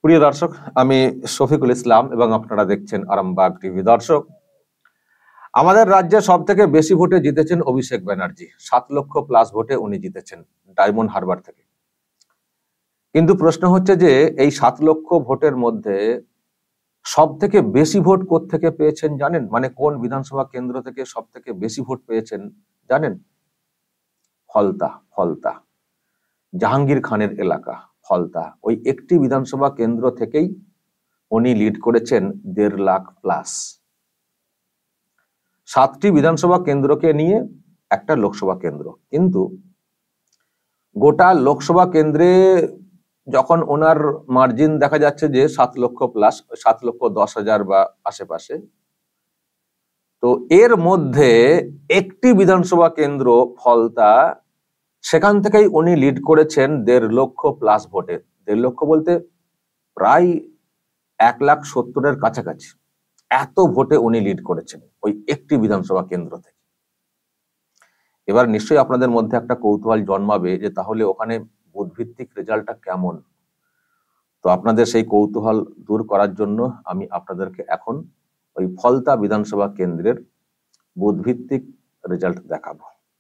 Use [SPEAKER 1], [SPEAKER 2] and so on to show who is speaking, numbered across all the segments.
[SPEAKER 1] প্রিয় দর্শক, আমি শফিকুল ইসলাম এবং আপনারা দেখছেন আরামবাগ টিভি। দর্শক, আমাদের রাজ্যে সব থেকে বেশি ভোটে জিতেছেন অভিষেক ব্যানার্জি। 7 লক্ষ প্লাস ভোটে উনি জিতেছেন ডায়মন্ড হারবার থেকে। কিন্তু প্রশ্ন হচ্ছে যে এই 7 লক্ষ ভোটের মধ্যে সব থেকে বেশি ভোট কোত্থেকে পেয়েছেন জানেন? মানে কোন বিধানসভা কেন্দ্র থেকে সব থেকে বেশি ভোট পেয়েছেন জানেন? ফলতা, জাহাঙ্গীর খানের এলাকা ফলতা। ওই একটি বিধানসভা কেন্দ্র থেকেই উনি লিড করেছেন 1.5 লাখ প্লাস। 7টি বিধানসভা কেন্দ্রকে নিয়ে একটা লোকসভা কেন্দ্র, কিন্তু গোটা লোকসভা কেন্দ্রে যখন ওনার মার্জিন দেখা যাচ্ছে যে 7 লক্ষ প্লাস, 7,10,000 বা আশেপাশে, তো এর মধ্যে একটি বিধানসভা কেন্দ্র ফলতা, সেখান থেকেই উনি লিড করেছেন 1.5 লক্ষ প্লাস ভোটে। 1.5 লক্ষ বলতে প্রায় 1,70,000-এর কাছাকাছি। এত ভোটে উনি লিড করেছেন ওই একটি বিধানসভা কেন্দ্র থেকে। এবার নিশ্চয়ই আপনাদের মধ্যে একটা কৌতূহল জন্মাবে যে তাহলে ওখানে বুথ ভিত্তিক রেজাল্টটা কেমন। তো আপনাদের সেই কৌতূহল দূর করার জন্য আমি আপনাদেরকে এখন ওই ফলতা বিধানসভা কেন্দ্রের বুথ ভিত্তিক রেজাল্ট দেখাবো।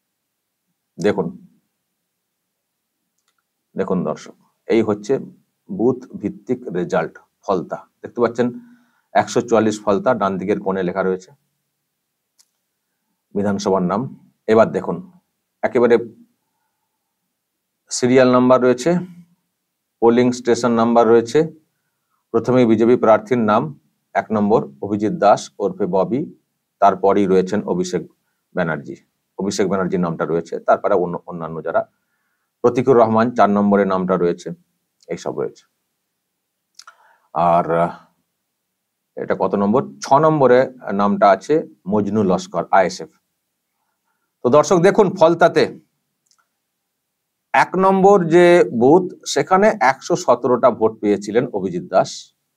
[SPEAKER 1] দেখুন দর্শক, এই হচ্ছে বুথ ভিত্তিক রেজাল্ট ফলতা। দেখতে পাচ্ছেন 144 ফলতা, ডান দিকের কোণে লেখা রয়েছে বিধানসভার নাম। এবার দেখুন, একেবারে সিরিয়াল নাম্বার রয়েছে, পোলিং স্টেশন নাম্বার রয়েছে। প্রথমে বিজেপি প্রার্থীর নাম 1 নম্বর অভিজিৎ দাস ওরফে ববি, তারপরেই রয়েছেন অভিষেক ব্যানার্জির নামটা রয়েছে। তারপরে অন্যান্য যারা, প্রতীকুর রহমান 4 নম্বরের নামটা রয়েছে, এইসব রয়েছে। আর এটা কত নম্বর? 6 নম্বরে নামটা আছে মজনু লস্কর, আইএসএফ। তো দর্শক দেখুন, ফলতাতে 1 নম্বর যে বুথ, সেখানে 117টা ভোট পেয়েছিলেন অভিজিৎ দাস,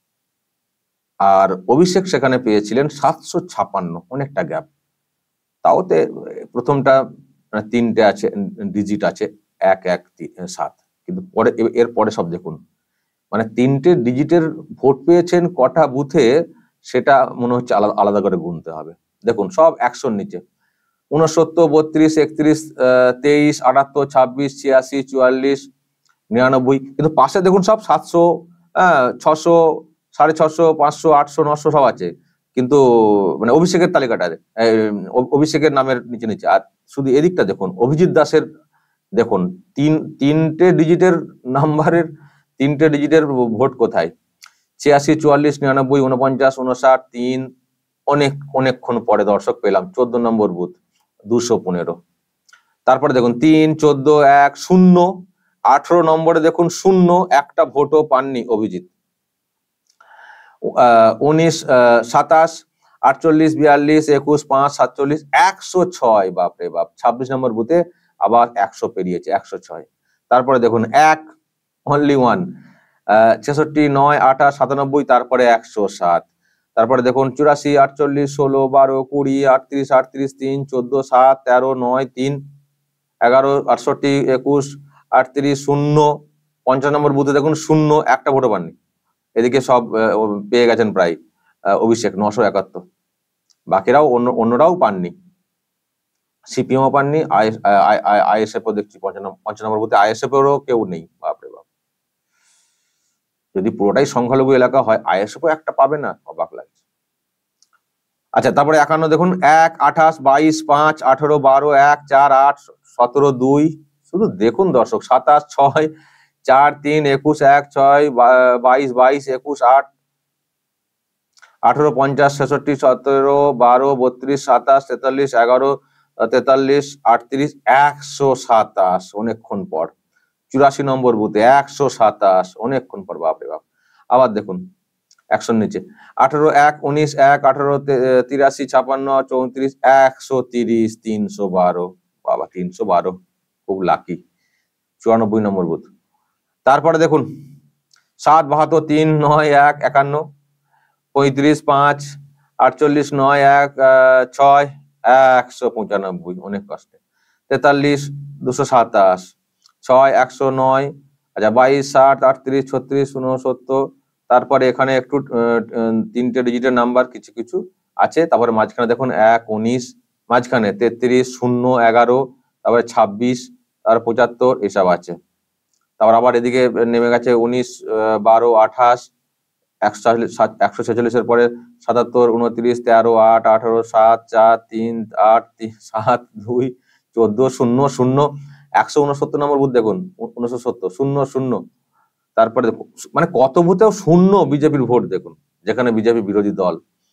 [SPEAKER 1] আর অভিষেক সেখানে পেয়েছিলেন 756, অনেকটা গ্যাপ। তাওতে প্রথমটা 3টে আছে, ডিজিট আছে 1, 1, 7, কিন্তু পরে এর পরে সব দেখুন, মানে 3টে ডিজিটের ভোট পেয়েছেন কটা বুথে, সেটা মনে হচ্ছে আলাদা করে গুনতে হবে। দেখুন সব 100-র নিচে, 69, 32, 31, 23, 78, 26, 86, 44, 99, কিন্তু পাশে দেখুন সব 700, 600, 650, 500, 800, 900 সব আছে, কিন্তু মানে অভিষেকের তালিকাটা অভিষেকের নামের নিচে। আর শুধু এদিকটা দেখুন, অভিজিৎ দাসের দেখুন তিনটে ডিজিটের নাম্বারের 3টে ডিজিটের ভোট কোথায়? 86, 44, 99, 49, 59, 3, অনেকক্ষণ পরে দর্শক পেলাম 14 নম্বর বুথ 215। তারপরে দেখুন 3, 14, 1, 0, 18 নম্বরে দেখুন 0, একটা ভোটও পাননি অভিজিৎ। 19, 27, 48, 42, 21, 5, 47, 106, বাপরে বাপ। 26 নম্বর বুথে আবার 100 পেরিয়েছে, 106। তারপরে দেখুন 1, only 1, 66, 9, 28, 97, তারপরে 107। তারপরে দেখুন 84, 48, 16, 12, 20, 38, 38, 3, 14, 7, 13, 9, 3, 11, 68, 21, 38, 0। 50 নম্বর বুথে দেখুন 0, একটা ভোটও পাননি। এদিকে সব পেয়ে গেছেন প্রায় অভিষেক 971, বাকিরাও অন্যরাও পাননি। সিপিএমও পাননি, আইএসএফও দেখছি 50 নম্বর বুথে আইএসএফ এরও কেউ নেই। বাপরে বাপ, যদি পুরোটাই সংখ্যালঘু এলাকা হয় আইএসএফও একটা পাবে না, অবাক লাগছে। আচ্ছা, তারপরে 51 দেখুন 1, 28, 22, 5, 18, 12, 1, 4, 8, 17, 2, শুধু দেখুন দর্শক 27, 6, 4, 3, 21, 1, 6, 22, 22, 21, 8, 18, 50, 66, 17, 12, 32, 27, 43, 11, 43, 38, 127, অনেকক্ষণ পর। 84 নম্বর বুথে 127, অনেকক্ষণ পর, বাপরে বাপ। আবার দেখুন 100-র নিচে 18, 1, 19, 1, 18, 83, 56, 34, 130, 312, বাবা 312, খুব লাকি। 94 নম্বর বুথ। তারপরে দেখুন 7, 72, 3, 9, 1, 51, 35, 5, 48, 9, 1, 6, 195, অনেক কষ্টে। 43, 227, 6, 109, আচ্ছা 22, 60, 38, 36, 69, তারপরে এখানে একটু 3টে ডিজিটের নাম্বার কিছু কিছু আছে। তারপরে মাঝখানে দেখুন 1, 19, মাঝখানে 33, 0, 11, তারপরে 26, তারপরে 75 এসব আছে। তারপর আবার এদিকে নেমে গেছে 19, 12, 28, 146 পরে 77, 29, 13, 8, 18, 7, 4, 3, 8, 7, 2, 14, 0, 0, 169 নম্বর বুথ দেখুন, 69, 0, 0। তারপরে মানে কত বুথেও শূন্য বিজেপির ভোট দেখুন, যেখানে বিজেপি বিরোধী দল।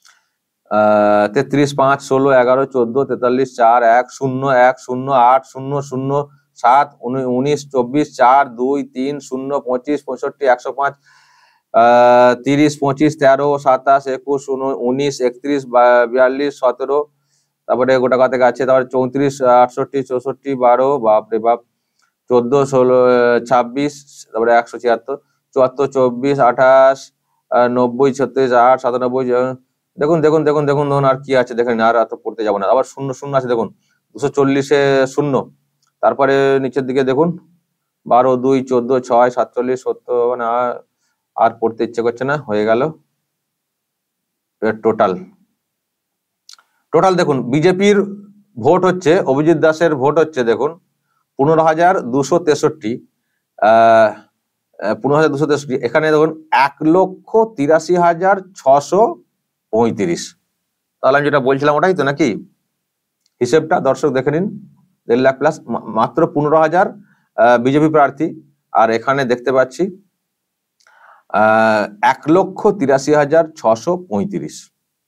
[SPEAKER 1] 33, 5, 16, 11, 14, 43, 4, 1, 0, 1, 0, 8, 0, 0, 7, 19, 24, 4, 2, 3, 0, 25, 65, 105, 30, 25, 13, 27, 21, 19, 31, 42, 17, তারপরে গোটা কথা আছে। তারপরে 34, 68, 64, 12, বাপরে বাপ, 14, 16, 26, তারপরে 176, 74, 24, 28, 90, 36, 8, 97। দেখুন দেখুন দেখুন দেখুন দেখুন আর কি আছে দেখেন, আর এত পড়তে যাবো না। আবার 0, 0 আছে দেখুন, 240-এ 0। তারপরে নিচের দিকে দেখুন 12, 2, 14, 6, 47, 70। মানে আর পড়তে ইচ্ছে করছে না, হয়ে গেল। টোটাল দেখুন বিজেপির ভোট হচ্ছে, অভিজিৎ দাসের ভোট হচ্ছে দেখুন 15,263। 15,263। এখানে দেখুন 1,83,635। তাহলে আমি যেটা বলছিলাম ওটাই তো নাকি? হিসেবটা দর্শক দেখে নিন, 1.5 লাখ প্লাস, মাত্র 15,000 বিজেপি প্রার্থী। আর এখানে দেখতে পাচ্ছি 1,83,635।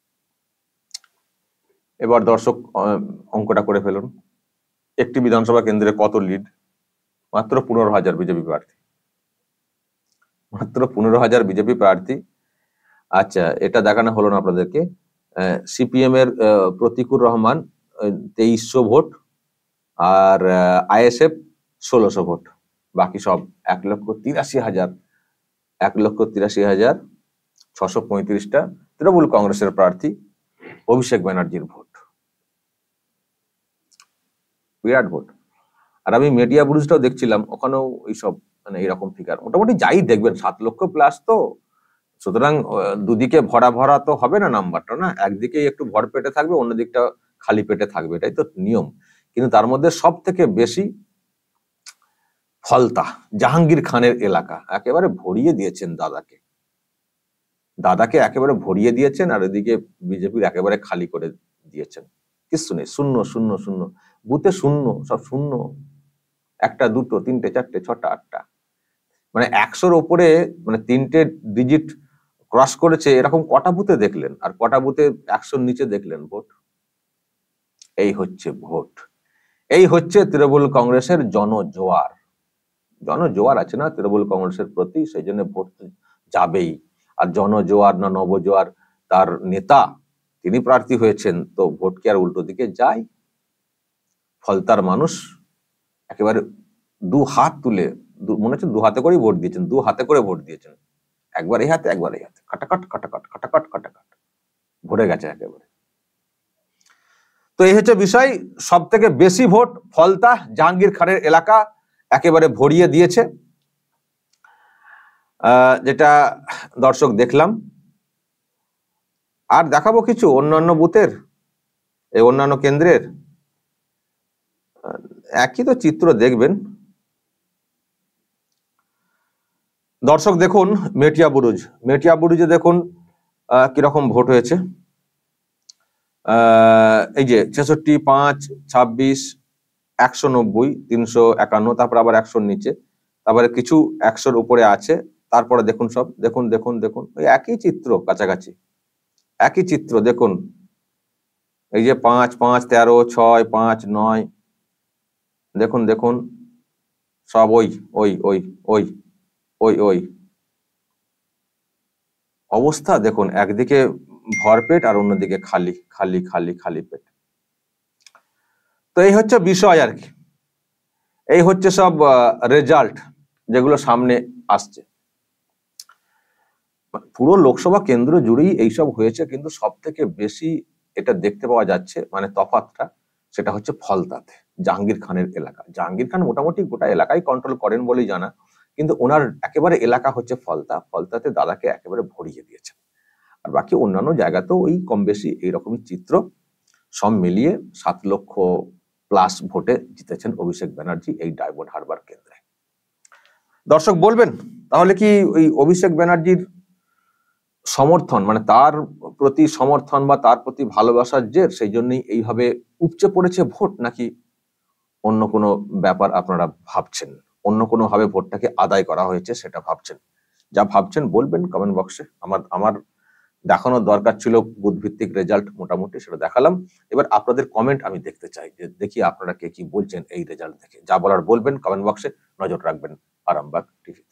[SPEAKER 1] এবার দর্শক অঙ্কটা করে ফেলুন, একটি বিধানসভা কেন্দ্রে কত লিড? মাত্র 15,000 বিজেপি প্রার্থী, মাত্র 15,000 বিজেপি প্রার্থী। আচ্ছা, এটা দেখানো হলো না আপনাদেরকে। সিপিএম এর প্রতিকুর রহমান 2300 ভোট, আর আইএসএফ 1600 ভোট। বাকি সব 1,83,000, 1,83,635টা তৃণমূল কংগ্রেসের প্রার্থী অভিষেক ব্যানার্জির ভোট। বিরাট ভোট। আর আমি মিডিয়া ব্রুজটাও দেখছিলাম, ওখানেও এইসব মানে এরকম ফিগার মোটামুটি যাই দেখবেন 7 লক্ষ প্লাস। তো সুতরাং দুদিকে ভরা ভরা তো হবে না নাম্বারটা, না? একদিকে একটু ভর পেটে থাকবে, অন্য দিকটা খালি পেটে থাকবে, এটাই তো নিয়ম। কিন্তু তার মধ্যে সব থেকে বেশি ফলতা জাহাঙ্গীর খানের এলাকা একেবারে ভরিয়ে দিয়েছেন দাদাকে একেবারে ভরিয়ে দিয়েছেন, আর এদিকে বিজেপির একেবারে খালি করে দিয়েছেন। কিছু নেই, শূন্য শূন্য শূন্য, বুথে শূন্য, সব শূন্য। 1টা 2টো 3টে 4টে 6টা 8টা, মানে 100-র ওপরে, মানে 3টে ডিজিট ক্রস করেছে, এরকম কটা বুথে দেখলেন? আর কটা বুথে 100-র নিচে দেখলেন ভোট? এই হচ্ছে ভোট, এই হচ্ছে তৃণমূল কংগ্রেসের জনজোয়ার আছে না তৃণমূল কংগ্রেসের প্রতি, সেই জন্য ভোট যাবেই। আর জনজোয়ার না নবজোয়ার, তার নেতা তিনি প্রার্থী হয়েছেন, তো ভোট কি আর উল্টো দিকে যায়? ফলতার মানুষ একেবারে 2 হাত তুলে, মনে হচ্ছে 2 হাতে করেই ভোট দিয়েছেন, 2 হাতে করে ভোট দিয়েছেন, একবার এই হাতে একবার এই হাতে, খাটাকাট খাটাকাট খাটাকাট খাটাকাট, ভরে গেছে একেবারে। তো এই হচ্ছে বিষয়, সব থেকে বেশি ভোট ফলতা জাহাঙ্গীর খানের এলাকা একেবারে ভরিয়ে দিয়েছে, যেটা দর্শক দেখলাম। আর দেখাবো কিছু অন্যান্য বুথের, এই অন্যান্য কেন্দ্রের একই তো চিত্র দেখবেন। দর্শক দেখুন মেটিয়া বুরুজে দেখুন কিরকম ভোট হয়েছে। এই যে 66, 5, 26, 190, 351, তারপর আবার 100-র নিচে, তারপরে কিছু 100-র উপরে আছে। তারপরে দেখুন সব, দেখুন দেখুন দেখুন ওই একই চিত্র, কাছাকাছি একই চিত্র দেখুন। এই যে 5, 5, 13, 6, 5, 9, দেখুন দেখুন সব ওই ওই ওই ওই ওই ওই অবস্থা দেখুন, একদিকে ভরপেট আর অন্যদিকে খালি খালি খালি খালি পেট। তো এই হচ্ছে বিষয় আর কি, এই হচ্ছে সব রেজাল্ট যেগুলো সামনে আসছে। পুরো লোকসভা কেন্দ্র জুড়েই এইসব হয়েছে, কিন্তু সব থেকে বেশি এটা দেখতে পাওয়া যাচ্ছে, মানে তফাৎটা, সেটা হচ্ছে ফলতাতে, জাহাঙ্গীর খানের এলাকা। জাহাঙ্গীর খান মোটামুটি গোটা এলাকায় কন্ট্রোল করেন বলেই জানা, কিন্তু ওনার একেবারে এলাকা হচ্ছে ফলতা, ফলতাতে দাদাকে একেবারে ভরিয়ে দিয়েছেন। আর বাকি অন্যান্য জায়গাতেও ওই কম বেশি এইরকমই চিত্র, সব মিলিয়ে 7 লক্ষ প্লাস ভোটে জিতেছেন অভিষেক ব্যানার্জি এই ডায়মন্ড হারবার কেন্দ্রে। দর্শক বলবেন তাহলে কি ওই অভিষেক ব্যানার্জির সমর্থন, মানে তার প্রতি সমর্থন বা তার প্রতি ভালোবাসার জের, সেই জন্যই এইভাবে উপচে পড়েছে ভোট, নাকি অন্য কোনো ব্যাপার আপনারা ভাবছেন, অন্য কোনো ভাবে ভোটটাকে আদায় করা হয়েছে সেটা ভাবছেন? যা ভাবছেন বলবেন কমেন্ট বক্সে। আমার দেখানোর দরকার ছিল বুথভিত্তিক রেজাল্ট, মোটামুটি সেটা দেখালাম। এবার আপনাদের কমেন্ট আমি দেখতে চাই, যে দেখি আপনারা কে কি বলছেন এই রেজাল্ট দেখে। যা বলার বলবেন কমেন্ট বক্সে। নজর রাখবেন আরামবাগ টিভি।